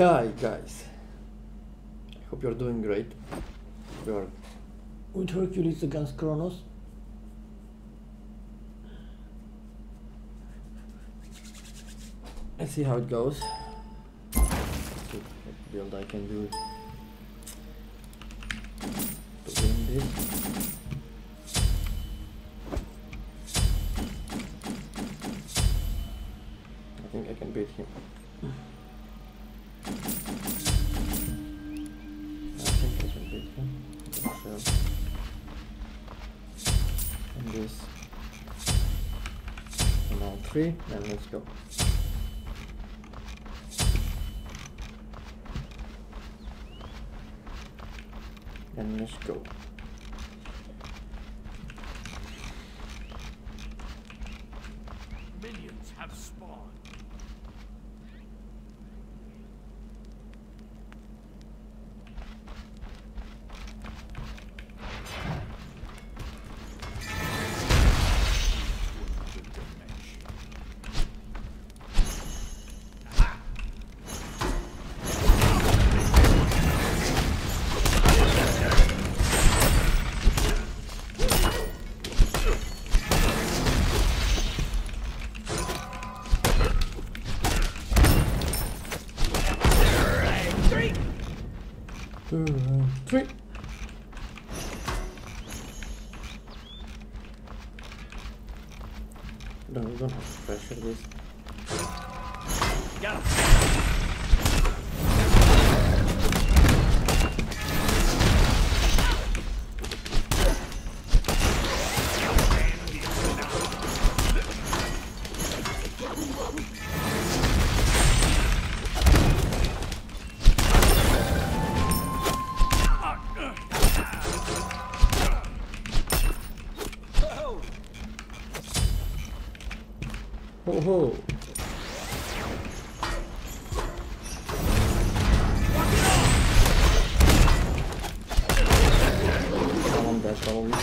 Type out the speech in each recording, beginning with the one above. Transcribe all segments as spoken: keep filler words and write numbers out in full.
Hi guys, I hope you're doing great. We are with Hercules against Chronos. Let's see how it goes. Let's see what build I can do to win this. I think I can beat him. And this amount three, and let's go. And let's go. Minions have spawned. Two, three. No, we don't have to pressure this. Got him. Ho ho! I'm on that probably.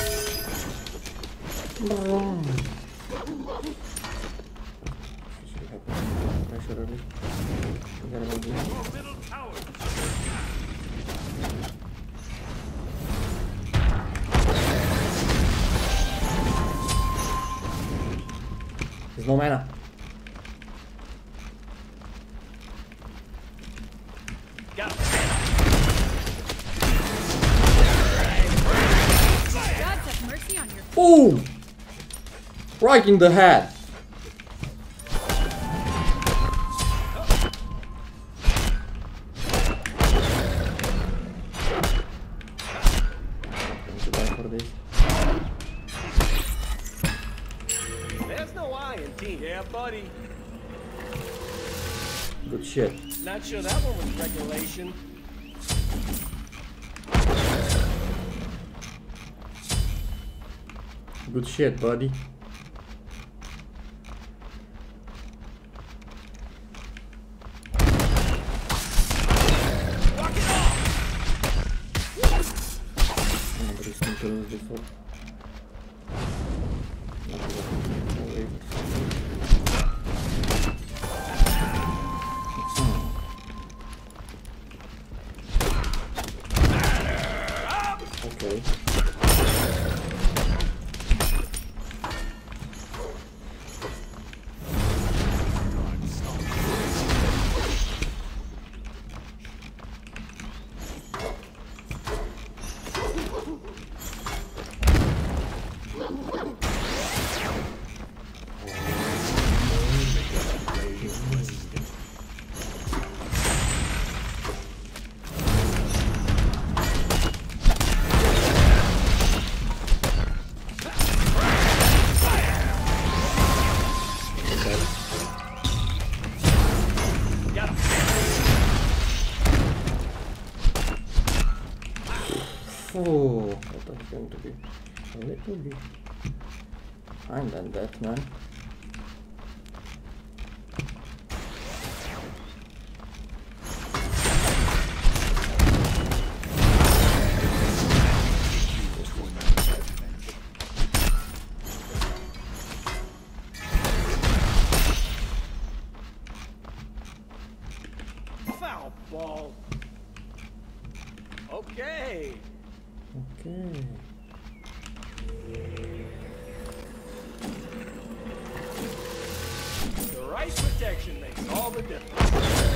Should have pressure early. Forget about this. Middle tower. There's no mana. Got him. God have mercy on your Boom! Right in the head. Going to die for this. There's no I in team. Yeah, buddy. Good shit. Not sure that one was regulation. Good shit, buddy. Nobody's going to lose before. Okay. Oh, that was going to be a little bit behind than that, man. Foul. ball. Okay. Okay. The right protection makes all the difference.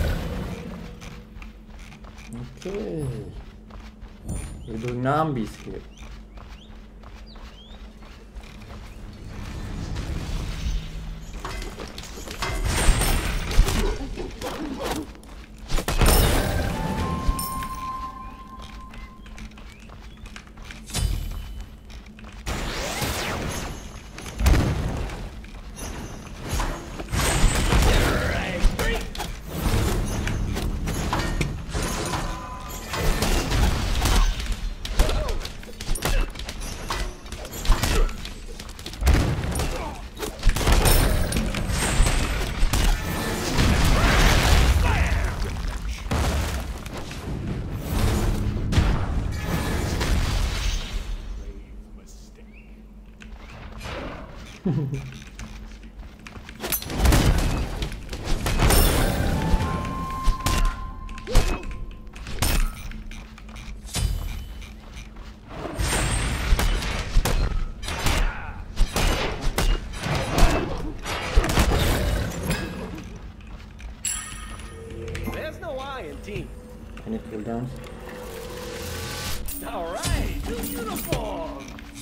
Okay. We're doing zombies here. There's no I in team. Any cooldowns? All right, new uniform.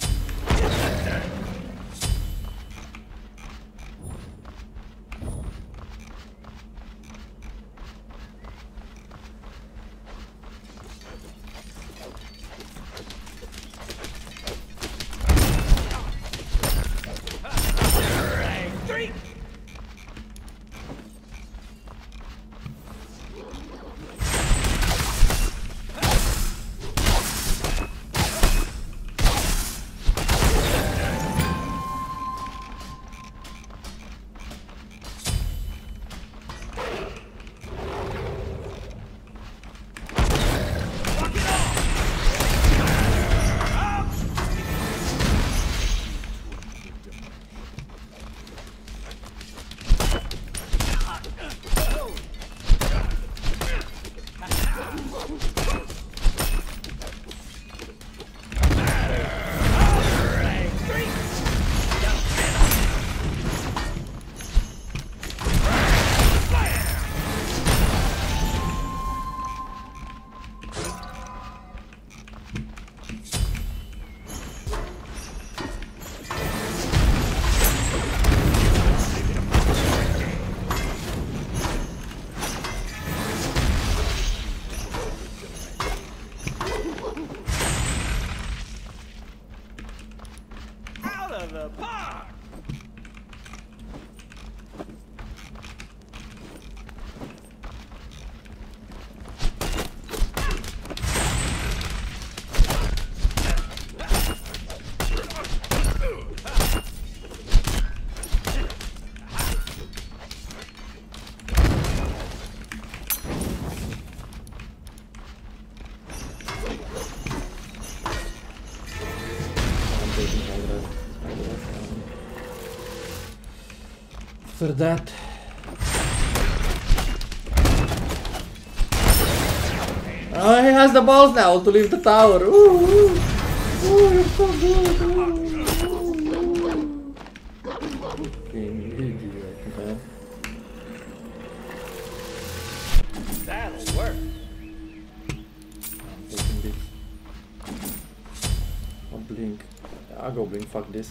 Three. The park. For that. Oh, he has the balls now to leave the tower. Ooh, ooh. Ooh, you're so good. Ooh, ooh. Fucking idiot, man. That'll work. I'm taking this. I'll blink. I'll go blink. Fuck this.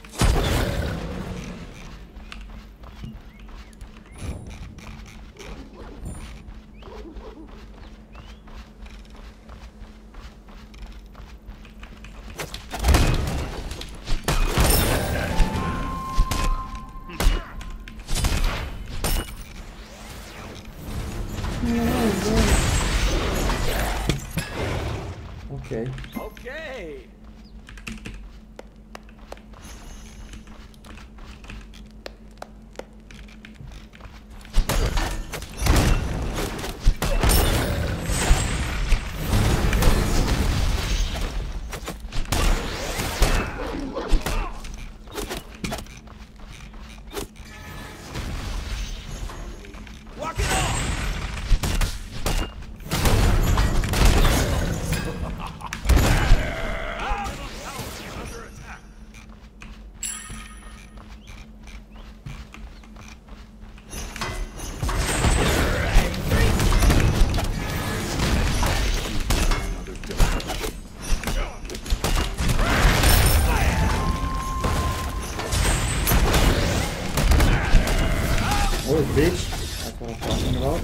Okay. Okay. Walk it off. bitch. That's what I'm talking about.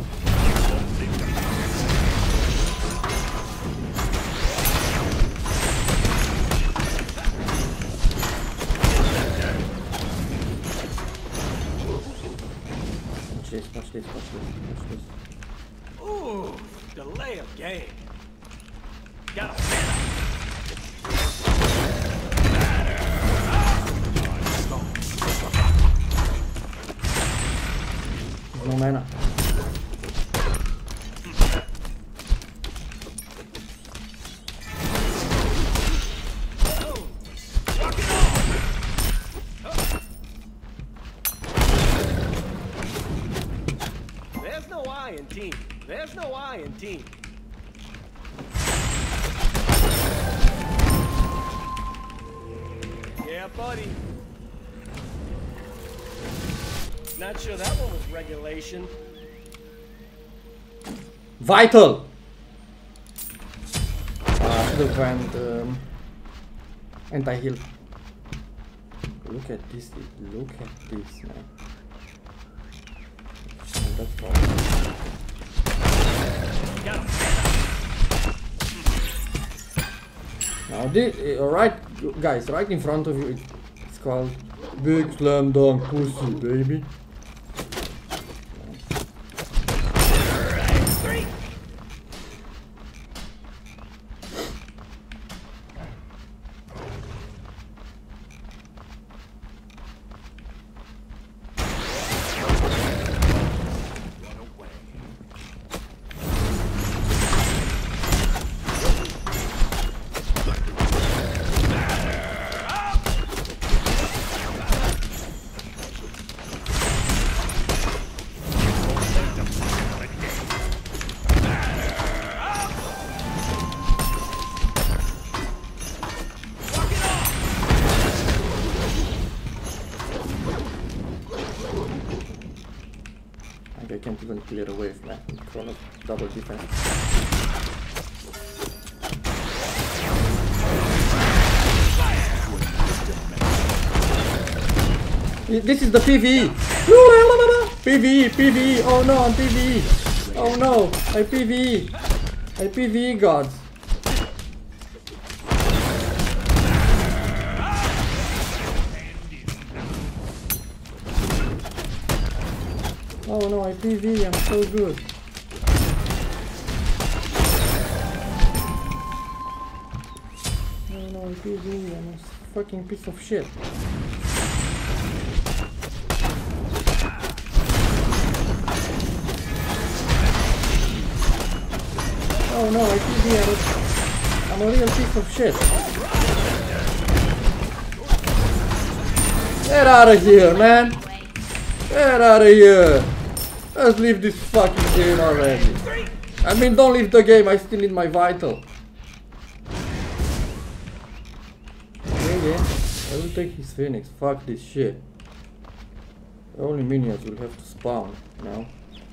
Watch this, watch this, watch this, watch this. Ooh, delay of game. Got a No mana. There's no I in team. There's no I in team. Yeah, buddy. Not sure that one was regulation. Vital! Ah, should have went um, anti-heal. Look at this, look at this, man. Oh, that's wrong. Now this, uh, right, guys, right in front of you, it's, it's called Big Slam Dunk Pussy, baby. I can't even clear a wave, man. Chronos double defense. This is the P V E! P V E! P V E! Oh no, I'm P V E! Oh no! I P V E! I P V E, gods! Oh no, I P V E, I'm so good. Oh no, I P V E, I'm a fucking piece of shit. Oh no, I P V E, I'm a, I'm a real piece of shit. Get out of here, man! Get out of here! Let's leave this fucking game already. I mean, don't leave the game, I still need my vital. Yeah, yeah. I will take his Phoenix, fuck this shit. Only minions will have to spawn, you know?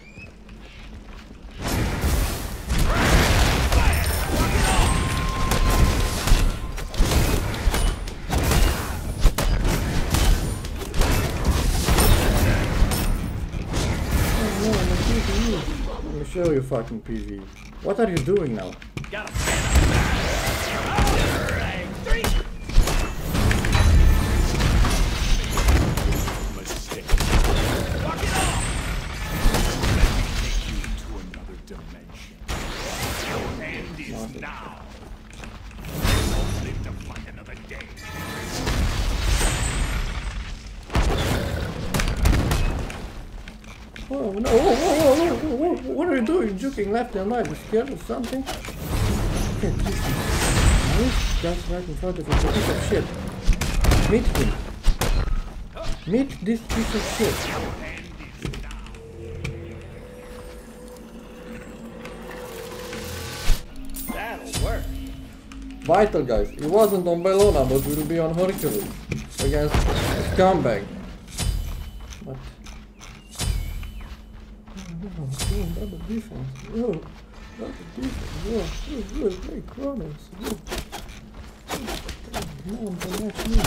Let me show you fucking P V E. What are you doing now? Oh no, whoa, whoa, whoa, whoa, whoa, what are you doing? Juking left and right, you scared of something? Look at this. This guy's right in front of you, it's a piece of shit. Meet him. Meet this piece of shit. That'll work. Vital, guys. It wasn't on Bellona, but it will be on Hercules. Against Scumbag. But... Oh, oh, double defense. Oh, double defense. Oh, oh, oh, play Chronos. Oh. No one can match me.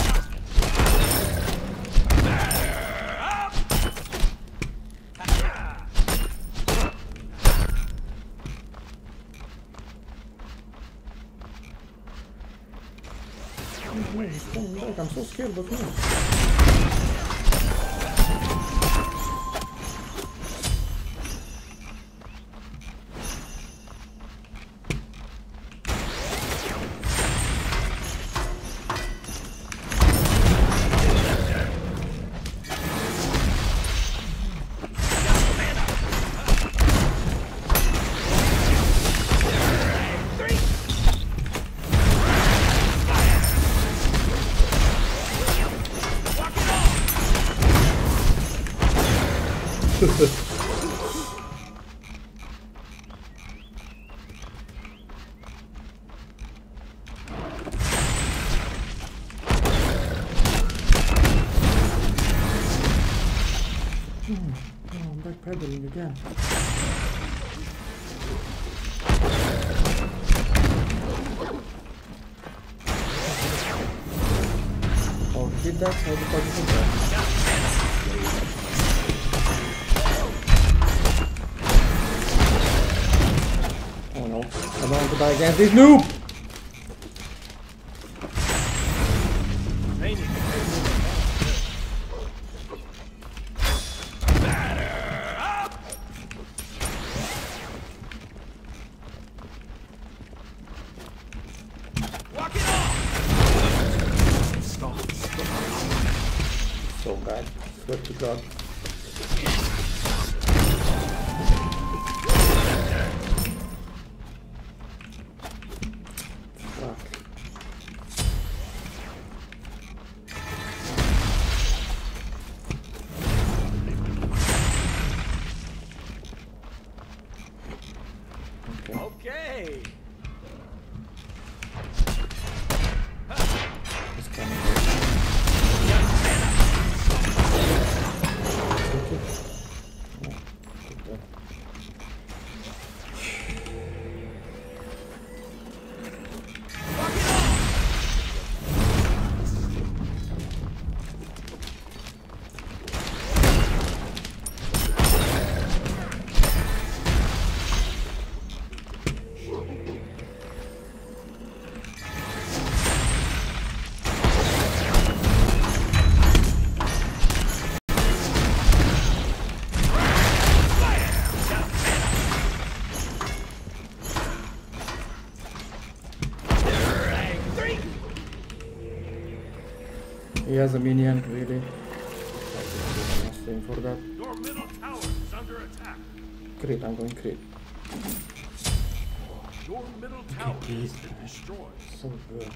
Oh, he's coming back. I'm so scared of him. Backpedaling again. Oh, he did that? How the fuck did he do that? Oh no, I don't want to die against this noob! So bad, swear to God. Fuck. Okay. Okay. It's coming here. He has a minion, really. Nothing for that. Your middle tower is under attack. Crit, I'm going crit. Your middle tower has been destroyed. So good.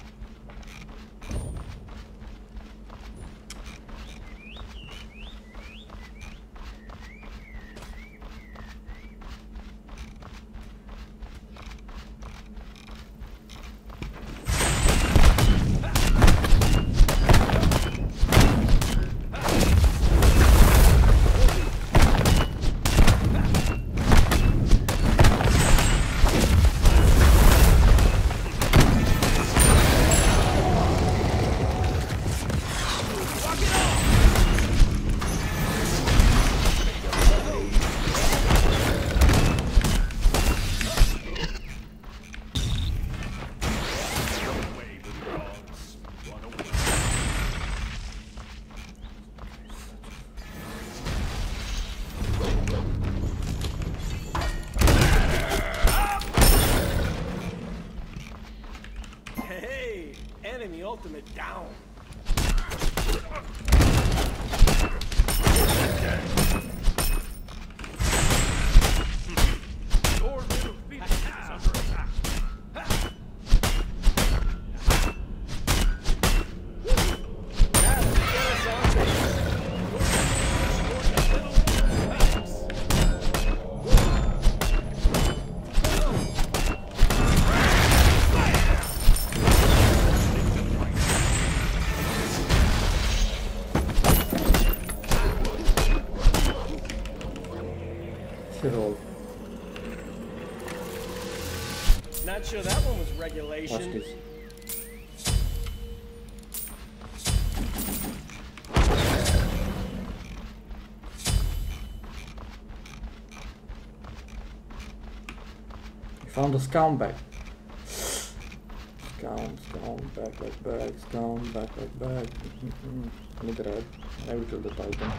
Enemy ultimate down. Your middle phoenix is under attack. Roll. Not sure that one was regulation. Watch this. We found a scumbag. Scumbag. Scum, scum, back like back, scum, back like back. Mid red. I will kill the Titan.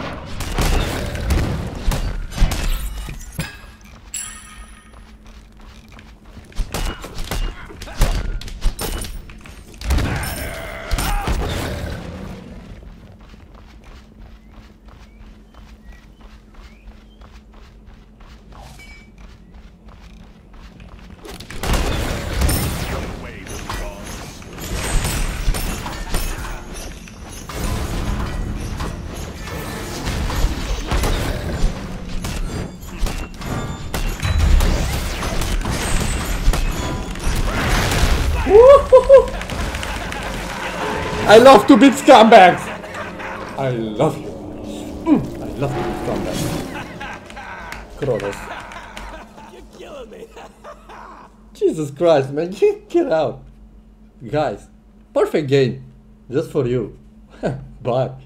I love to beat scumbags! I love you. Mm, I love to beat scumbags. Chronos. You're killing me. Jesus Christ, man, get out. Guys, perfect game. Just for you. Bye.